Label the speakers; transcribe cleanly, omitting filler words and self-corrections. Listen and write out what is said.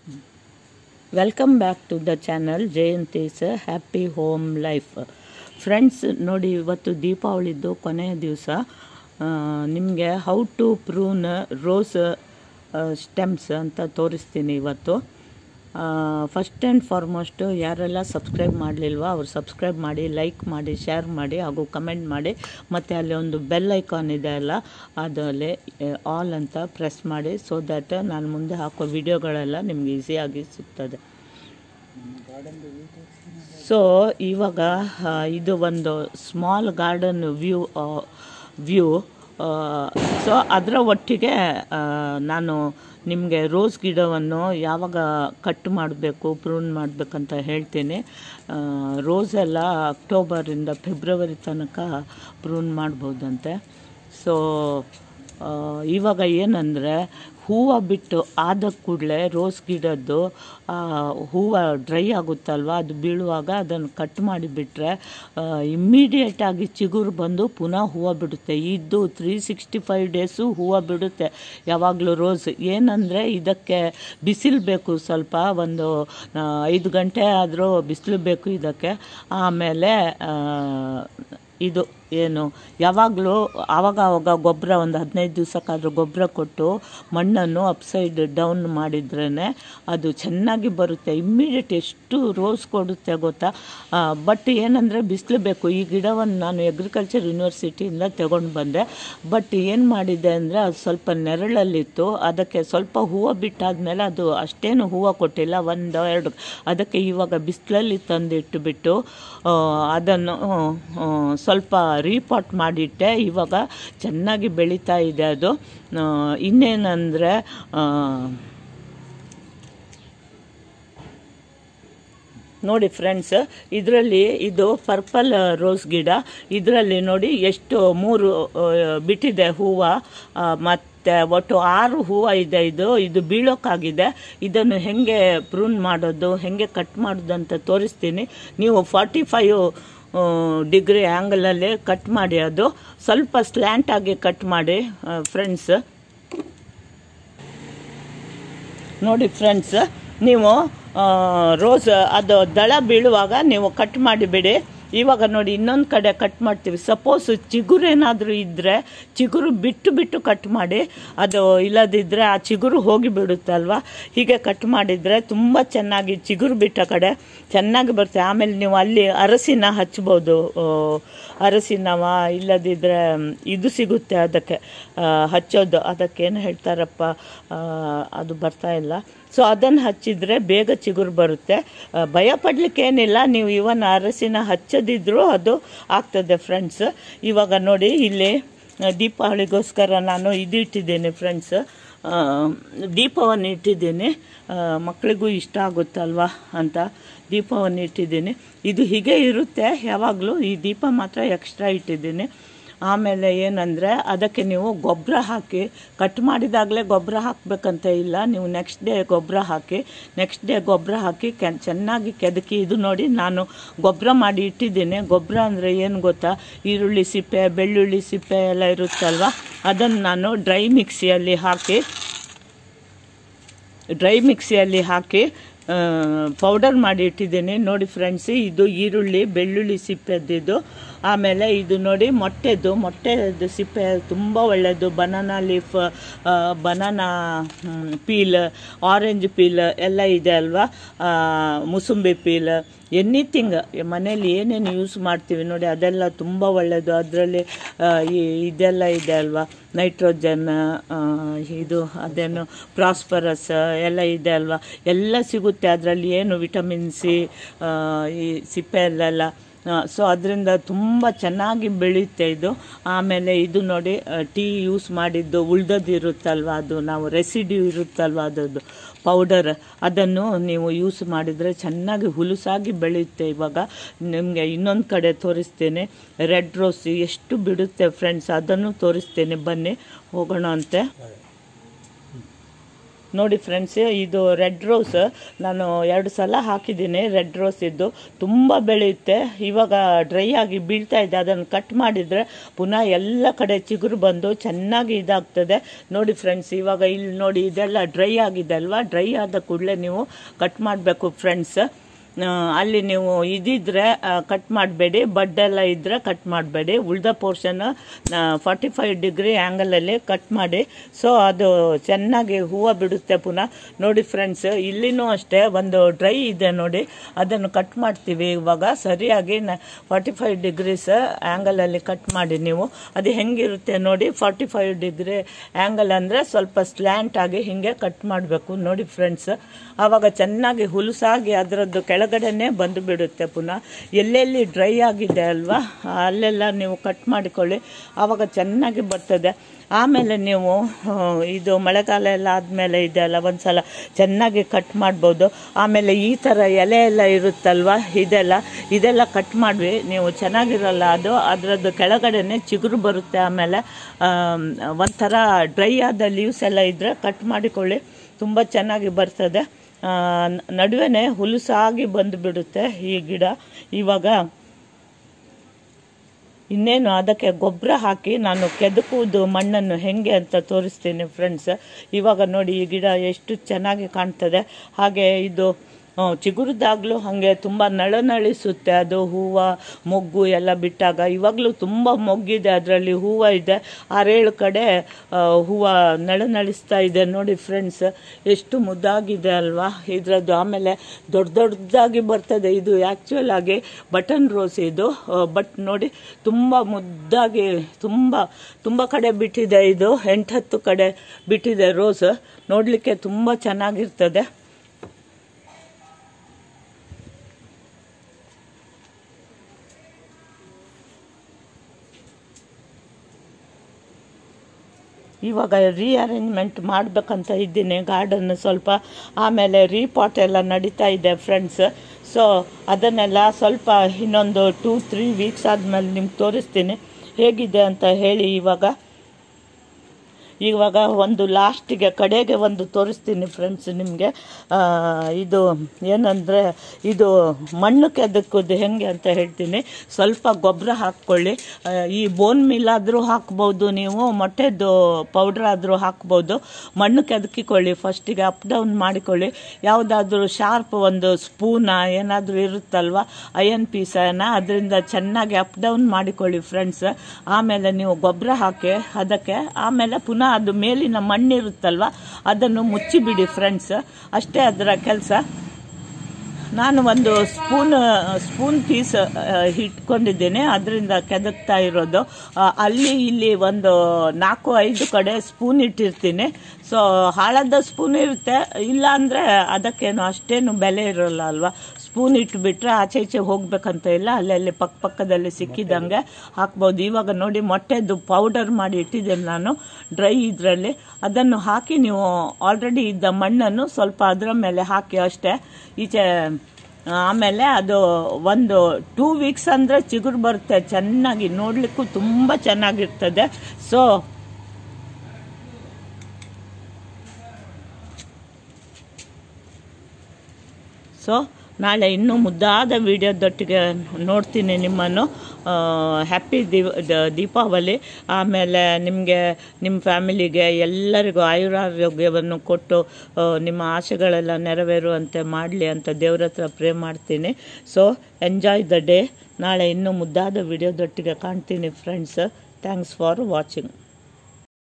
Speaker 1: Welcome back to the channel Jayanthi's happy home life. Friends ನೋಡಿ, ಇವತ್ತು ದೀಪಾವಳಿದ್ದು ಕೊನೆಯ ದಿವಸ. ನಿಮಗೆ how to prune rose stems ಅಂತ ತೋರಿಸ್ತೀನಿ ಇವತ್ತು. ಫಸ್ಟ್ ಆ್ಯಂಡ್ ಫಾರ್ಮೋಸ್ಟು ಯಾರೆಲ್ಲ ಸಬ್ಸ್ಕ್ರೈಬ್ ಮಾಡಲಿಲ್ವೋ ಅವ್ರು ಸಬ್ಸ್ಕ್ರೈಬ್ ಮಾಡಿ, ಲೈಕ್ ಮಾಡಿ, ಶೇರ್ ಮಾಡಿ, ಹಾಗೂ ಕಮೆಂಟ್ ಮಾಡಿ. ಮತ್ತು ಅಲ್ಲಿ ಒಂದು ಬೆಲ್ ಐಕಾನ್ ಇದೆ ಅಲ್ಲ, ಅದರಲ್ಲಿ ಆಲ್ ಅಂತ ಪ್ರೆಸ್ ಮಾಡಿ. ಸೊ ದ್ಯಾಟ್ ನಾನು ಮುಂದೆ ಹಾಕೋ ವಿಡಿಯೋಗಳೆಲ್ಲ ನಿಮ್ಗೆ ಈಸಿಯಾಗಿ ಸಿಗ್ತದೆ. ಸೊ ಇವಾಗ ಇದು ಒಂದು ಸ್ಮಾಲ್ ಗಾರ್ಡನ್ ವ್ಯೂ. ಸೊ ಅದರ ಒಟ್ಟಿಗೆ ನಾನು ನಿಮಗೆ ರೋಸ್ ಗಿಡವನ್ನು ಯಾವಾಗ ಕಟ್ ಮಾಡಬೇಕು, ಪ್ರೂನ್ ಮಾಡಬೇಕಂತ ಹೇಳ್ತೀನಿ. ರೋಸ್ ಎಲ್ಲ ಅಕ್ಟೋಬರಿಂದ ಫೆಬ್ರವರಿ ತನಕ ಪ್ರೂನ್ ಮಾಡ್ಬೋದಂತೆ. ಸೊ ಇವಾಗ ಏನಂದರೆ, ಹೂವು ಬಿಟ್ಟು ಆದ ಕೂಡಲೇ ರೋಸ್ ಗಿಡದ್ದು ಹೂವು ಡ್ರೈ ಆಗುತ್ತಲ್ವ, ಅದು ಬೀಳುವಾಗ ಅದನ್ನು ಕಟ್ ಮಾಡಿಬಿಟ್ರೆ ಇಮ್ಮಿಡಿಯೇಟಾಗಿ ಚಿಗುರು ಬಂದು ಪುನಃ ಹೂವು ಬಿಡುತ್ತೆ. ಇದು 365 ಡೇಸು ಹೂವು ಬಿಡುತ್ತೆ ಯಾವಾಗಲೂ ರೋಸ್. ಏನಂದರೆ ಇದಕ್ಕೆ ಬಿಸಿಲು ಬೇಕು, ಸ್ವಲ್ಪ ಒಂದು 5 ಗಂಟೆ ಆದರೂ ಬಿಸಿಲು ಬೇಕು ಇದಕ್ಕೆ. ಆಮೇಲೆ ಇದು ಏನು, ಯಾವಾಗಲೂ ಆವಾಗ ಗೊಬ್ಬರ ಒಂದು 15 ದಿವಸಕ್ಕಾದರೂ ಗೊಬ್ಬರ ಕೊಟ್ಟು ಮಣ್ಣನ್ನು ಅಪ್ಸೈಡ್ ಡೌನ್ ಮಾಡಿದ್ರೇ ಅದು ಚೆನ್ನಾಗಿ ಬರುತ್ತೆ. ಇಮ್ಮಿಡಿಯೇಟ್ ಎಷ್ಟು ರೋಸ್ ಕೊಡುತ್ತೆ ಗೊತ್ತಾ. ಬಟ್ ಏನಂದರೆ ಬಿಸಿಲು ಬೇಕು. ಈ ಗಿಡವನ್ನು ನಾನು ಅಗ್ರಿಕಲ್ಚರ್ ಯೂನಿವರ್ಸಿಟಿಯಿಂದ ತಗೊಂಡು ಬಂದೆ. ಬಟ್ ಏನು ಮಾಡಿದೆ ಅಂದರೆ, ಅದು ಸ್ವಲ್ಪ ನೆರಳಲ್ಲಿತ್ತು. ಅದಕ್ಕೆ ಸ್ವಲ್ಪ ಹೂವು ಬಿಟ್ಟಾದಮೇಲೆ ಅದು ಅಷ್ಟೇನು ಹೂವು ಕೊಟ್ಟಿಲ್ಲ, 1-2. ಅದಕ್ಕೆ ಇವಾಗ ಬಿಸಿಲಲ್ಲಿ ತಂದಿಟ್ಟುಬಿಟ್ಟು ಅದನ್ನು ಸ್ವಲ್ಪ ರೀಪಾಟ್ ಮಾಡಿಟ್ಟೆ. ಇವಾಗ ಚೆನ್ನಾಗಿ ಬೆಳೀತಾ ಇದೆ ಅದು. ಇನ್ನೇನಂದರೆ, ನೋಡಿ ಫ್ರೆಂಡ್ಸ್, ಇದರಲ್ಲಿ ಇದು ಪರ್ಪಲ್ ರೋಸ್ ಗಿಡ. ಇದರಲ್ಲಿ ನೋಡಿ ಎಷ್ಟು 3 ಬಿಟ್ಟಿದೆ ಹೂವು. ಮತ್ತು ಒಟ್ಟು 6 ಹೂವು ಇದೆ. ಇದು ಬೀಳೋಕ್ಕಾಗಿದೆ. ಇದನ್ನು ಹೆಂಗೆ ಪ್ರೂನ್ ಮಾಡೋದು, ಹೆಂಗೆ ಕಟ್ ಮಾಡೋದು ಅಂತ ತೋರಿಸ್ತೀನಿ. ನೀವು 45 ಡಿಗ್ರಿ ಆ್ಯಂಗಲಲ್ಲಿ ಕಟ್ ಮಾಡಿ, ಅದು ಸ್ವಲ್ಪ ಸ್ಲ್ಯಾಂಟ್ ಆಗಿ ಕಟ್ ಮಾಡಿ ಫ್ರೆಂಡ್ಸ್. ನೋಡಿ ಫ್ರೆಂಡ್ಸ್, ನೀವು ರೋಸ್ ಅದು ದಳ ಬೀಳುವಾಗ ನೀವು ಕಟ್ ಮಾಡಿಬಿಡಿ. ಇವಾಗ ನೋಡಿ, ಇನ್ನೊಂದು ಕಡೆ ಕಟ್ ಮಾಡ್ತೀವಿ. ಸಪೋಸ್ ಚಿಗುರೇನಾದರೂ ಇದ್ದರೆ ಚಿಗುರು ಬಿಟ್ಟು ಕಟ್ ಮಾಡಿ. ಅದು ಇಲ್ಲದಿದ್ದರೆ ಆ ಚಿಗುರು ಹೋಗಿಬಿಡುತ್ತಲ್ವ. ಹೀಗೆ ಕಟ್ ಮಾಡಿದರೆ ತುಂಬ ಚೆನ್ನಾಗಿ ಚಿಗುರು ಬಿಟ್ಟ ಕಡೆ ಚೆನ್ನಾಗಿ ಬರುತ್ತೆ. ಆಮೇಲೆ ನೀವು ಅಲ್ಲಿ ಅರಸಿನ ಹಚ್ಬೋದು. ಅರಸಿನವ ಇಲ್ಲದಿದ್ದರೆ ಇದು ಸಿಗುತ್ತೆ ಅದಕ್ಕೆ ಹಚ್ಚೋದು, ಅದಕ್ಕೇನು ಹೇಳ್ತಾರಪ್ಪ, ಅದು ಬರ್ತಾ ಇಲ್ಲ. ಸೊ ಅದನ್ನು ಹಚ್ಚಿದರೆ ಬೇಗ ಚಿಗುರು ಬರುತ್ತೆ. ಭಯ ಪಡಲಿಕ್ಕೇನಿಲ್ಲ. ನೀವು ಇವನ್ ಅರಸಿನ ಹಚ್ಚದಿದ್ರೂ ಅದು ಆಗ್ತದೆ ಫ್ರೆಂಡ್ಸ್. ಇವಾಗ ನೋಡಿ, ಇಲ್ಲಿ ದೀಪಾವಳಿಗೋಸ್ಕರ ನಾನು ಇದು ಇಟ್ಟಿದ್ದೇನೆ ಫ್ರೆಂಡ್ಸ್, ದೀಪವನ್ನು ಇಟ್ಟಿದ್ದೀನಿ. ಮಕ್ಕಳಿಗೂ ಇಷ್ಟ ಆಗುತ್ತಲ್ವ ಅಂತ ದೀಪವನ್ನು ಇಟ್ಟಿದ್ದೀನಿ. ಇದು ಹೀಗೆ ಇರುತ್ತೆ ಯಾವಾಗಲೂ. ಈ ದೀಪ ಮಾತ್ರ ಎಕ್ಸ್ಟ್ರಾ ಇಟ್ಟಿದ್ದೀನಿ. ಆಮೇಲೆ ಏನಂದರೆ, ಅದಕ್ಕೆ ನೀವು ಗೊಬ್ಬರ ಹಾಕಿ, ಕಟ್ ಮಾಡಿದಾಗಲೇ ಗೊಬ್ಬರ ಹಾಕಬೇಕಂತ ಇಲ್ಲ. ನೀವು ನೆಕ್ಸ್ಟ್ ಡೇ ಗೊಬ್ಬರ ಹಾಕಿ ಚೆನ್ನಾಗಿ ಕೆದಕಿ. ಇದು ನೋಡಿ, ನಾನು ಗೊಬ್ಬರ ಮಾಡಿ ಇಟ್ಟಿದ್ದೀನಿ. ಗೊಬ್ಬರ ಅಂದರೆ ಏನು ಗೊತ್ತಾ, ಈರುಳ್ಳಿ ಸಿಪ್ಪೆ, ಬೆಳ್ಳುಳ್ಳಿ ಸಿಪ್ಪೆ ಎಲ್ಲ ಇರುತ್ತಲ್ವ, ಅದನ್ನು ನಾನು ಡ್ರೈ ಮಿಕ್ಸಿಯಲ್ಲಿ ಹಾಕಿ ಪೌಡರ್ ಮಾಡಿ ಇಟ್ಟಿದ್ದೀನಿ. ನೋಡಿ ಫ್ರೆಂಡ್ಸ್, ಇದು ಈರುಳ್ಳಿ, ಬೆಳ್ಳುಳ್ಳಿ ಸಿಪ್ಪೆದ್ದು. ಆಮೇಲೆ ಇದು ನೋಡಿ, ಮೊಟ್ಟೆದು ಸಿಪ್ಪೆ ತುಂಬ ಒಳ್ಳೆಯದು. Banana leaf, banana peel, orange peel ಎಲ್ಲ ಇದೆ ಅಲ್ವಾ, ಮುಸುಂಬಿ ಪೀಲ್, ಎನಿಥಿಂಗ್ ಮನೇಲಿ ಏನೇನು ಯೂಸ್ ಮಾಡ್ತೀವಿ ನೋಡಿ, ಅದೆಲ್ಲ ತುಂಬ ಒಳ್ಳೆಯದು. ಅದರಲ್ಲಿ ಇದೆಲ್ಲ ಇದೆ ಅಲ್ವಾ, ನೈಟ್ರೋಜನ್, ಇದು ಅದೇನು ಪ್ರಾಸ್ಪರಸ್ ಎಲ್ಲ ಇದೆ ಅಲ್ವಾ, ಎಲ್ಲ ಸಿಗುತ್ತೆ ಅದರಲ್ಲಿ. ಏನು ವಿಟಮಿನ್ ಸಿ, ಈ ಸಿಪ್ಪೆಯಲ್ಲೆಲ್ಲ. ಸೊ ಅದರಿಂದ ತುಂಬ ಚೆನ್ನಾಗಿ ಬೆಳೆಯುತ್ತೆ ಇದು. ಆಮೇಲೆ ಇದು ನೋಡಿ, ಟೀ ಯೂಸ್ ಮಾಡಿದ್ದು ಉಳ್ದದ್ದು ಇರುತ್ತಲ್ವ, ಅದು ನಾವು ರೆಸಿಡ್ಯೂ ಇರುತ್ತಲ್ವ ಅದರದ್ದು ಪೌಡರ್, ಅದನ್ನು ನೀವು ಯೂಸ್ ಮಾಡಿದರೆ ಚೆನ್ನಾಗಿ ಹುಲುಸಾಗಿ ಬೆಳೆಯುತ್ತೆ. ಇವಾಗ ನಿಮಗೆ ಇನ್ನೊಂದು ಕಡೆ ತೋರಿಸ್ತೇನೆ, ರೆಡ್ ರೋಸ್ ಎಷ್ಟು ಬಿಡುತ್ತೆ ಫ್ರೆಂಡ್ಸ್, ಅದನ್ನು ತೋರಿಸ್ತೇನೆ. ಬನ್ನಿ ಹೋಗೋಣ ಅಂತೆ. ನೋಡಿ ಫ್ರೆಂಡ್ಸ್, ಇದು ರೆಡ್ ರೋಸ್ ನಾನು 2 ಸಲ ಹಾಕಿದ್ದೀನಿ. ರೆಡ್ ರೋಸ್ ಇದ್ದು ತುಂಬ ಬೆಳೆಯುತ್ತೆ. ಇವಾಗ ಡ್ರೈ ಆಗಿ ಬೀಳ್ತಾ ಇದೆ. ಅದನ್ನು ಕಟ್ ಮಾಡಿದರೆ ಪುನಃ ಎಲ್ಲ ಕಡೆ ಚಿಗುರು ಬಂದು ಚೆನ್ನಾಗಿ ಇದಾಗ್ತದೆ. ನೋಡಿ ಫ್ರೆಂಡ್ಸ್, ಇವಾಗ ಇಲ್ಲಿ ನೋಡಿ ಇದೆಲ್ಲ ಡ್ರೈ ಆಗಿದೆ ಅಲ್ವಾ. ಡ್ರೈ ಆದ ಕೂಡಲೇ ನೀವು ಕಟ್ ಮಾಡಬೇಕು ಫ್ರೆಂಡ್ಸ್. ಅಲ್ಲಿ ನೀವು ಇದಿದ್ರೆ ಕಟ್ ಮಾಡಬೇಡಿ, ಬಡ್ಡೆಲ್ಲ ಇದ್ದರೆ ಕಟ್ ಮಾಡಬೇಡಿ. ಉಳಿದ ಪೋರ್ಷನ್ 45 ಡಿಗ್ರಿ ಆ್ಯಂಗಲಲ್ಲಿ ಕಟ್ ಮಾಡಿ. ಸೊ ಅದು ಚೆನ್ನಾಗಿ ಹೂವು ಬಿಡುತ್ತೆ ಪುನಃ. ನೋಡಿ ಫ್ರೆಂಡ್ಸ್, ಇಲ್ಲಿನೂ ಅಷ್ಟೇ ಒಂದು ಡ್ರೈ ಇದೆ ನೋಡಿ, ಅದನ್ನು ಕಟ್ ಮಾಡ್ತೀವಿ ಇವಾಗ. ಸರಿಯಾಗಿ 45 ಡಿಗ್ರೀಸ್ ಆ್ಯಂಗಲಲ್ಲಿ ಕಟ್ ಮಾಡಿ ನೀವು. ಅದು ಹೆಂಗಿರುತ್ತೆ ನೋಡಿ, 45 ಡಿಗ್ರಿ ಆ್ಯಂಗಲ್ ಅಂದರೆ ಸ್ವಲ್ಪ ಸ್ಲ್ಯಾಂಟ್ ಆಗಿ ಹೀಗೆ ಕಟ್ ಮಾಡಬೇಕು ನೋಡಿ ಫ್ರೆಂಡ್ಸ್. ಆವಾಗ ಚೆನ್ನಾಗಿ ಹುಲಸಾಗಿ ಅದರದ್ದು ಕೆಳಗಡೆನೆ ಬಂದು ಬಿಡುತ್ತೆ ಪುನಃ. ಎಲ್ಲೆಲ್ಲಿ ಡ್ರೈ ಆಗಿದೆ ಅಲ್ವಾ ಅಲ್ಲೆಲ್ಲ ನೀವು ಕಟ್ ಮಾಡಿಕೊಳ್ಳಿ, ಆವಾಗ ಚೆನ್ನಾಗಿ ಬರ್ತದೆ. ಆಮೇಲೆ ನೀವು ಇದು ಮಳೆಗಾಲ ಎಲ್ಲ ಆದಮೇಲೆ ಇದೆಲ್ಲ ಒಂದ್ಸಲ ಚೆನ್ನಾಗಿ ಕಟ್ ಮಾಡ್ಬೋದು. ಆಮೇಲೆ ಈ ಥರ ಎಲೆ ಎಲ್ಲ ಇರುತ್ತಲ್ವ, ಇದೆಲ್ಲ ಕಟ್ ಮಾಡಿ ನೀವು, ಚೆನ್ನಾಗಿರಲ್ಲ ಅದು. ಅದರದ್ದು ಕೆಳಗಡೆನೆ ಚಿಗುರು ಬರುತ್ತೆ. ಆಮೇಲೆ ಒಂಥರ ಡ್ರೈ ಆದ ಲೀವ್ಸ್ ಎಲ್ಲ ಇದ್ದರೆ ಕಟ್ ಮಾಡಿಕೊಳ್ಳಿ, ತುಂಬ ಚೆನ್ನಾಗಿ ಬರ್ತದೆ. ನಡುವೆ ಹುಲಸಾಗಿ ಬಂದು ಬಿಡುತ್ತೆ ಈ ಗಿಡ. ಇವಾಗ ಇನ್ನೇನು ಅದಕ್ಕೆ ಗೊಬ್ಬರ ಹಾಕಿ ನಾನು ಕೆದಕುವುದು ಮಣ್ಣನ್ನು ಹೆಂಗೆ ಅಂತ ತೋರಿಸ್ತೀನಿ ಫ್ರೆಂಡ್ಸ್. ಇವಾಗ ನೋಡಿ ಈ ಗಿಡ ಎಷ್ಟು ಚೆನ್ನಾಗಿ ಕಾಣ್ತದೆ. ಹಾಗೆ ಇದು ಚಿಗುರಿದಾಗಲೂ ಹಾಗೆ ತುಂಬ ನಳನಳಿಸುತ್ತೆ ಅದು. ಹೂವು ಮೊಗ್ಗು ಎಲ್ಲ ಬಿಟ್ಟಾಗ ಇವಾಗಲೂ ತುಂಬ ಮೊಗ್ಗಿದೆ, ಅದರಲ್ಲಿ ಹೂವು ಇದೆ. 6-7 ಕಡೆ ಹೂವು ನಳನಳಿಸ್ತಾ ಇದೆ ನೋಡಿ ಫ್ರೆಂಡ್ಸ್. ಎಷ್ಟು ಮುದ್ದಾಗಿದೆ ಅಲ್ವಾ ಇದರದ್ದು. ಆಮೇಲೆ ದೊಡ್ಡದಾಗಿ ಬರ್ತದೆ. ಇದು ಆ್ಯಕ್ಚುಯಲ್ ಆಗಿ ಬಟನ್ ರೋಸ್ ಇದು. ಬಟ್ ನೋಡಿ ತುಂಬ ಮುದ್ದಾಗಿ ತುಂಬ ಕಡೆ ಬಿಟ್ಟಿದೆ. ಇದು 8-10 ಕಡೆ ಬಿಟ್ಟಿದೆ ರೋಸ್. ನೋಡಲಿಕ್ಕೆ ತುಂಬ ಚೆನ್ನಾಗಿರ್ತದೆ. ಇವಾಗ ರೀಅರೇಂಜ್ಮೆಂಟ್ ಮಾಡಬೇಕಂತ ಇದ್ದೀನಿ ಗಾರ್ಡನ್ ಸ್ವಲ್ಪ. ಆಮೇಲೆ ರೀಪಾಟ್ ಎಲ್ಲ ನಡೀತಾ ಇದೆ ಫ್ರೆಂಡ್ಸ್. ಸೊ ಅದನ್ನೆಲ್ಲ ಸ್ವಲ್ಪ ಇನ್ನೊಂದು 2-3 ವೀಕ್ಸ್ ಆದಮೇಲೆ ನಿಮ್ಗೆ ತೋರಿಸ್ತೀನಿ ಹೇಗಿದೆ ಅಂತ ಹೇಳಿ. ಇವಾಗ ಒಂದು ಲಾಸ್ಟಿಗೆ ಕಡೆಗೆ ಒಂದು ತೋರಿಸ್ತೀನಿ ಫ್ರೆಂಡ್ಸ್ ನಿಮಗೆ. ಇದು ಏನಂದರೆ, ಇದು ಮಣ್ಣು ಕೆದಕೋದು ಹೆಂಗೆ ಅಂತ ಹೇಳ್ತೀನಿ. ಸ್ವಲ್ಪ ಗೊಬ್ಬರ ಹಾಕ್ಕೊಳ್ಳಿ. ಈ ಬೋನ್ ಮಿಲ್ ಆದರೂ ಹಾಕ್ಬೋದು ನೀವು, ಮೊಟ್ಟೆದು ಪೌಡ್ರ್ ಆದರೂ ಹಾಕ್ಬೋದು. ಮಣ್ಣು ಕೆದಕಿಕೊಳ್ಳಿ ಫಸ್ಟಿಗೆ, ಅಪ್ ಡೌನ್ ಮಾಡಿಕೊಳ್ಳಿ. ಯಾವುದಾದ್ರೂ ಶಾರ್ಪ್ ಒಂದು ಸ್ಪೂನ ಏನಾದರೂ ಇರುತ್ತಲ್ವ, ಅಯನ್ ಪೀಸನ, ಅದರಿಂದ ಚೆನ್ನಾಗಿ ಅಪ್ ಡೌನ್ ಮಾಡಿಕೊಳ್ಳಿ ಫ್ರೆಂಡ್ಸ್. ಆಮೇಲೆ ನೀವು ಗೊಬ್ಬರ ಹಾಕಿ ಅದಕ್ಕೆ. ಆಮೇಲೆ ಪುನಃ ಅದು ಮೇಲಿನ ಮಣ್ಣಿರುತ್ತಲ್ವ ಅದನ್ನು ಮುಚ್ಚಿಬಿಡಿ ಫ್ರೆಂಡ್ಸ್. ಅಷ್ಟೇ ಅದರ ಕೆಲಸ. ನಾನು ಒಂದು ಸ್ಪೂನ್ ಪೀಸ್ ಇಟ್ಕೊಂಡಿದ್ದೇನೆ, ಅದರಿಂದ ಕೆದಕ್ತಾ ಇರೋದು. ಅಲ್ಲಿ ಇಲ್ಲಿ ಒಂದು 4-5 ಕಡೆ ಸ್ಪೂನ್ ಇಟ್ಟಿರ್ತೀನಿ. ಸೊ ಹಾಳಾದ ಸ್ಪೂನ್ ಇರುತ್ತೆ, ಇಲ್ಲ ಅಂದರೆ ಅದಕ್ಕೇನು ಅಷ್ಟೇನು ಬೆಲೆ ಇರೋಲ್ಲ ಅಲ್ವಾ. ಸ್ಪೂನ್ ಇಟ್ಬಿಟ್ರೆ ಆಚೆ ಈಚೆ ಹೋಗ್ಬೇಕಂತ ಇಲ್ಲ, ಅಲ್ಲಲ್ಲಿ ಪಕ್ಕದಲ್ಲಿ ಸಿಕ್ಕಿದಂಗೆ ಹಾಕ್ಬೋದು. ಇವಾಗ ನೋಡಿ ಮೊಟ್ಟೆದು ಪೌಡರ್ ಮಾಡಿ ಇಟ್ಟಿದ್ದೇನೆ ನಾನು ಡ್ರೈ ಇದರಲ್ಲಿ. ಅದನ್ನು ಹಾಕಿ ನೀವು ಆಲ್ರೆಡಿ ಇದ್ದ ಮಣ್ಣನ್ನು ಸ್ವಲ್ಪ ಅದರ ಮೇಲೆ ಹಾಕಿ ಅಷ್ಟೇ ಈಚೆ. ಆಮೇಲೆ ಅದು ಒಂದು 2 ವೀಕ್ಸ್ ಅಂದರೆ ಚಿಗುರು ಬರುತ್ತೆ ಚೆನ್ನಾಗಿ, ನೋಡಲಿಕ್ಕೂ ತುಂಬ ಚೆನ್ನಾಗಿರ್ತದೆ. ಸೊ ನಾಳೆ ಇನ್ನೂ ಮುದ್ದಾದ ವಿಡಿಯೋದೊಟ್ಟಿಗೆ ನೋಡ್ತೀನಿ ನಿಮ್ಮನ್ನು. ಹ್ಯಾಪಿ ದೀಪಾವಳಿ. ಆಮೇಲೆ ನಿಮಗೆ, ನಿಮ್ಮ ಫ್ಯಾಮಿಲಿಗೆ ಎಲ್ಲರಿಗೂ ಆಯುರಾರೋಗ್ಯವನ್ನು ಕೊಟ್ಟು ನಿಮ್ಮ ಆಸೆಗಳೆಲ್ಲ ನೆರವೇರುವಂತೆ ಮಾಡಲಿ ಅಂತ ದೇವ್ರ ಹತ್ರ ಪ್ರೇ ಮಾಡ್ತೀನಿ. So enjoy the day. ನಾಳೆ ಇನ್ನೂ ಮುದ್ದಾದ ವಿಡಿಯೋದೊಟ್ಟಿಗೆ ಕಾಣ್ತೀನಿ ಫ್ರೆಂಡ್ಸ್. Thanks for watching.